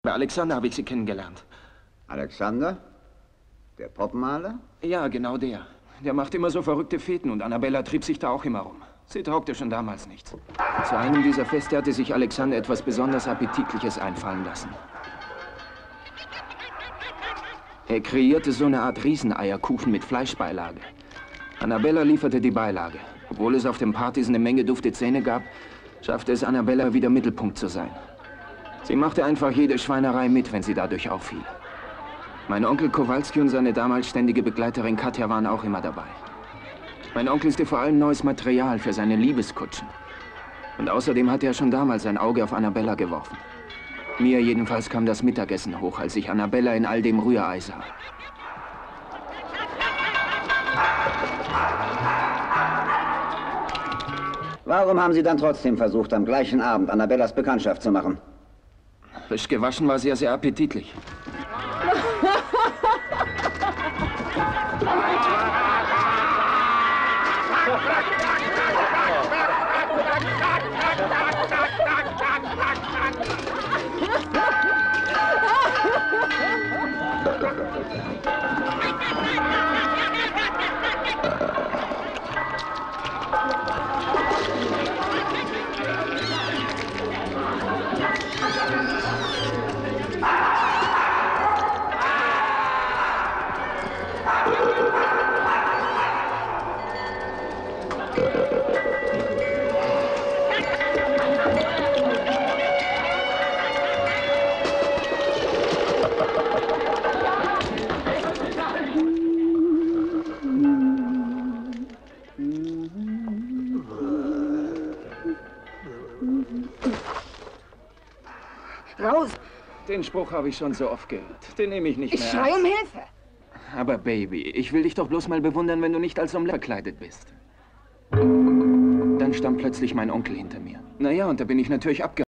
Bei Alexander habe ich sie kennengelernt. Alexander? Der Poppenmaler? Ja, genau der. Der macht immer so verrückte Feten und Annabella trieb sich da auch immer rum. Sie taugte schon damals nichts. Zu einem dieser Feste hatte sich Alexander etwas besonders Appetitliches einfallen lassen. Er kreierte so eine Art Rieseneierkuchen mit Fleischbeilage. Annabella lieferte die Beilage. Obwohl es auf den Partys eine Menge dufte Zähne gab, schaffte es Annabella wieder Mittelpunkt zu sein. Sie machte einfach jede Schweinerei mit, wenn sie dadurch auffiel. Mein Onkel Kowalski und seine damals ständige Begleiterin Katja waren auch immer dabei. Mein Onkel ist vor allem neues Material für seine Liebeskutschen. Und außerdem hatte er schon damals ein Auge auf Annabella geworfen. Mir jedenfalls kam das Mittagessen hoch, als ich Annabella in all dem Rührei sah. Warum haben Sie dann trotzdem versucht, am gleichen Abend Annabellas Bekanntschaft zu machen? Frisch gewaschen war sehr appetitlich. Raus! Den Spruch habe ich schon so oft gehört. Den nehme ich nicht mehr Ich schrei um Hilfe! Aber Baby, ich will dich doch bloß mal bewundern, wenn du nicht als Omelette verkleidet bist. Dann stand plötzlich mein Onkel hinter mir. Naja, und da bin ich natürlich abgehauen.